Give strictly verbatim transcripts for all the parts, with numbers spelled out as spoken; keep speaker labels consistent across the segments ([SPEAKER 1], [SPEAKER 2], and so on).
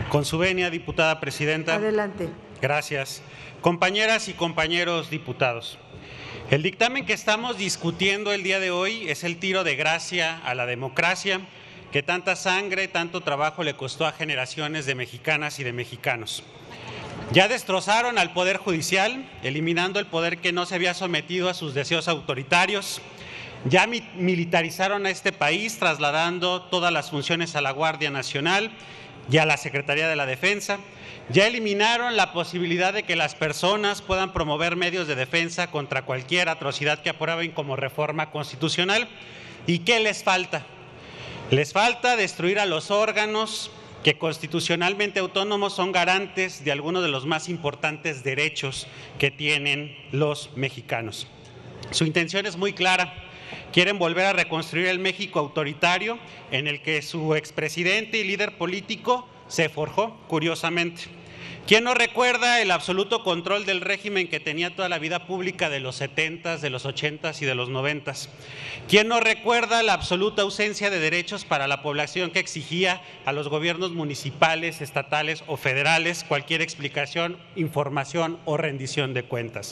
[SPEAKER 1] Con su venia, diputada presidenta.
[SPEAKER 2] Adelante.
[SPEAKER 1] Gracias. Compañeras y compañeros diputados, el dictamen que estamos discutiendo el día de hoy es el tiro de gracia a la democracia que tanta sangre, tanto trabajo le costó a generaciones de mexicanas y de mexicanos. Ya destrozaron al Poder Judicial, eliminando el poder que no se había sometido a sus deseos autoritarios. Ya militarizaron a este país, trasladando todas las funciones a la Guardia Nacional y a la Secretaría de la Defensa. Ya eliminaron la posibilidad de que las personas puedan promover medios de defensa contra cualquier atrocidad que aprueben como reforma constitucional. ¿Y qué les falta? Les falta destruir a los órganos que constitucionalmente autónomos son garantes de algunos de los más importantes derechos que tienen los mexicanos. Su intención es muy clara. Quieren volver a reconstruir el México autoritario en el que su expresidente y líder político se forjó, curiosamente. ¿Quién no recuerda el absoluto control del régimen que tenía toda la vida pública de los setentas, de los ochentas y de los noventas? ¿Quién no recuerda la absoluta ausencia de derechos para la población que exigía a los gobiernos municipales, estatales o federales cualquier explicación, información o rendición de cuentas?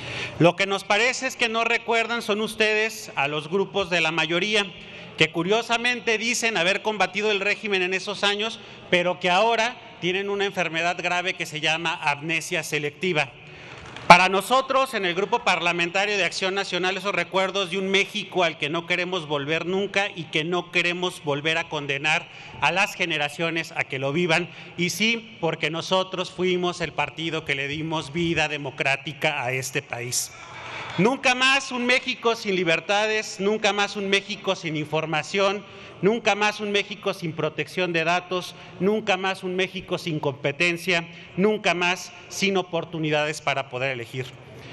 [SPEAKER 1] Lo que nos parece es que no recuerdan son ustedes a los grupos de la mayoría, que curiosamente dicen haber combatido el régimen en esos años, pero que ahora tienen una enfermedad grave que se llama amnesia selectiva. Para nosotros, en el Grupo Parlamentario de Acción Nacional, esos recuerdos de un México al que no queremos volver nunca y que no queremos volver a condenar a las generaciones a que lo vivan, y sí, porque nosotros fuimos el partido que le dimos vida democrática a este país. Nunca más un México sin libertades, nunca más un México sin información, nunca más un México sin protección de datos, nunca más un México sin competencia, nunca más sin oportunidades para poder elegir.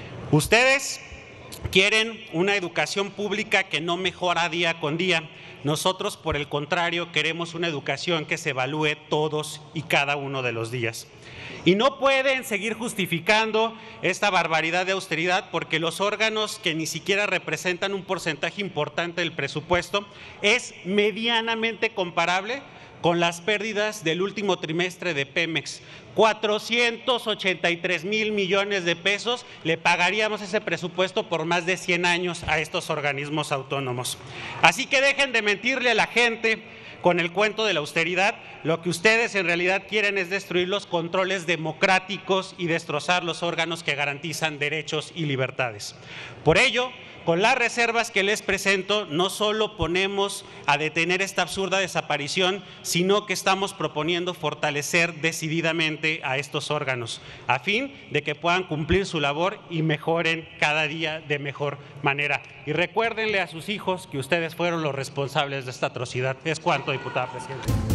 [SPEAKER 1] Ustedes quieren una educación pública que no mejora día con día. Nosotros, por el contrario, queremos una educación que se evalúe todos y cada uno de los días. Y no pueden seguir justificando esta barbaridad de austeridad porque los órganos que ni siquiera representan un porcentaje importante del presupuesto es medianamente comparable con las pérdidas del último trimestre de Pemex. cuatrocientos ochenta y tres mil millones de pesos le pagaríamos ese presupuesto por más de cien años a estos organismos autónomos. Así que dejen de mentirle a la gente con el cuento de la austeridad. Lo que ustedes en realidad quieren es destruir los controles democráticos y destrozar los órganos que garantizan derechos y libertades. Por ello, con las reservas que les presento, no solo ponemos a detener esta absurda desaparición, sino que estamos proponiendo fortalecer decididamente a estos órganos, a fin de que puedan cumplir su labor y mejoren cada día de mejor manera. Y recuérdenle a sus hijos que ustedes fueron los responsables de esta atrocidad. Es cuanto, diputada presidenta.